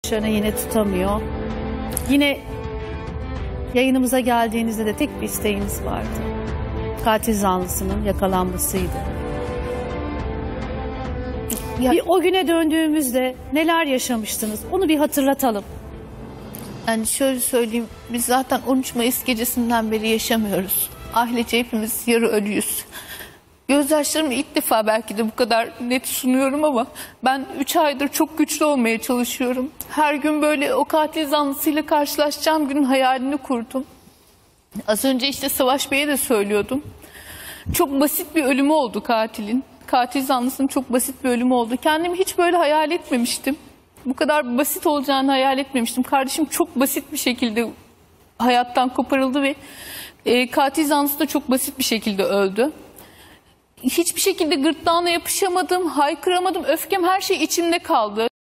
Yine tutamıyor. Yine yayınımıza geldiğinizde de tek bir isteğiniz vardı. Katil zanlısının yakalanmasıydı. Bir o güne döndüğümüzde neler yaşamıştınız? Onu bir hatırlatalım. Yani şöyle söyleyeyim, biz zaten 13 Mayıs gecesinden beri yaşamıyoruz. Ailece hepimiz yarı ölüyüz. Gözyaşlarımı ilk defa belki de bu kadar net sunuyorum ama ben 3 aydır çok güçlü olmaya çalışıyorum. Her gün böyle o katil zanlısıyla karşılaşacağım günün hayalini kurdum. Az önce işte Savaş Bey'e de söylüyordum. Çok basit bir ölümü oldu katilin. Katil zanlısının çok basit bir ölümü oldu. Kendimi hiç böyle hayal etmemiştim. Bu kadar basit olacağını hayal etmemiştim. Kardeşim çok basit bir şekilde hayattan koparıldı ve katil zanlısı da çok basit bir şekilde öldü. Hiçbir şekilde gırtlağına yapışamadım, haykıramadım. Öfkem, her şey içimde kaldı.